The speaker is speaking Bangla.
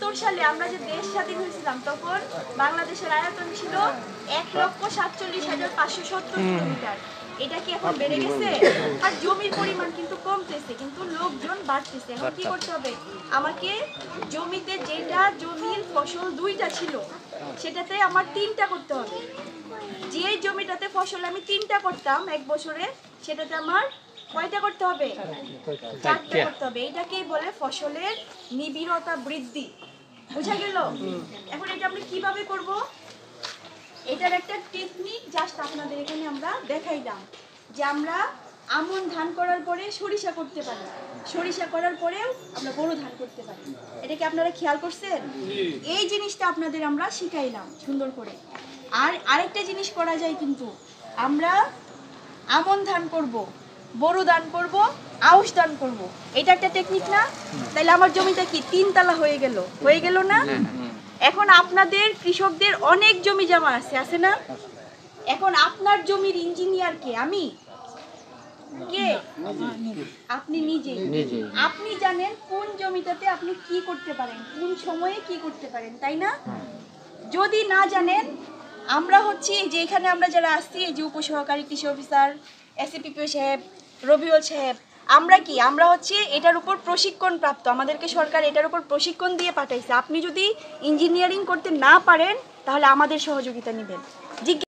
সালে আমরা যে দেশ স্বাধীন হয়েছিলাম তখন বাংলাদেশের আয়তন ছিল 1,47,570 কিলোমিটার। এটা কি এখন বেড়ে গেছে? আর জমির পরিমাণ কিন্তু কমতেছে, কিন্তু লোকজন বাড়তেছে। এখন কি করতে হবে? আমাকে জমিতে যেটা জমির ফসল 2টা ছিল সেটাতে আমার 3টা করতে হবে। যে জমিটাতে ফসল আমি 3টা করতাম এক বছরে, সেটাতে আমার কয়টা করতে হবে? 4টা করতে হবে। এটাকেই বলে ফসলের নিবিড়তা বৃদ্ধি। বুঝা গেল? এখন এটা আমরা কিভাবে করব? এটার একটা টেকনিক জাস্ট আপনাদের এখানে আমরা দেখাইলাম যে আমরা আমন ধান করার পরে সরিষা করতে পারি, সরিষা করার পরেও আমরা বোরো ধান করতে পারি। এটা কি আপনারা খেয়াল করছেন? এই জিনিসটা আপনাদের আমরা শিখাইলাম সুন্দর করে। আর আরেকটা জিনিস করা যায়, কিন্তু আমরা আমন ধান করব, বোরো ধান করব, আউশ ধান করব। এটা একটা টেকনিক না? তাইলে আমার জমিটা কি 3 তালা হয়ে গেল না? এখন আপনাদের কৃষকদের অনেক জমি জমা আছে না? এখন আপনার জমির ইঞ্জিনিয়ার কে? আমি? কে? আপনি নিজেই। আপনি জানেন কোন জমিটাতে আপনি কি করতে পারেন, কোন সময়ে কি করতে পারেন, তাই না? যদি না জানেন, আমরা হচ্ছি যে এখানে আমরা যারা আসছি, এই যে উপসহকারী কৃষি অফিসার, এসিপিপিও সাহেব, রবিউল সাহেব, আমরা হচ্ছে এটার উপর প্রশিক্ষণ প্রাপ্ত। আমাদেরকে সরকার এটার উপর প্রশিক্ষণ দিয়ে পাঠাইছে। আপনি যদি ইঞ্জিনিয়ারিং করতে না পারেন তাহলে আমাদের সহযোগিতা নেবেন।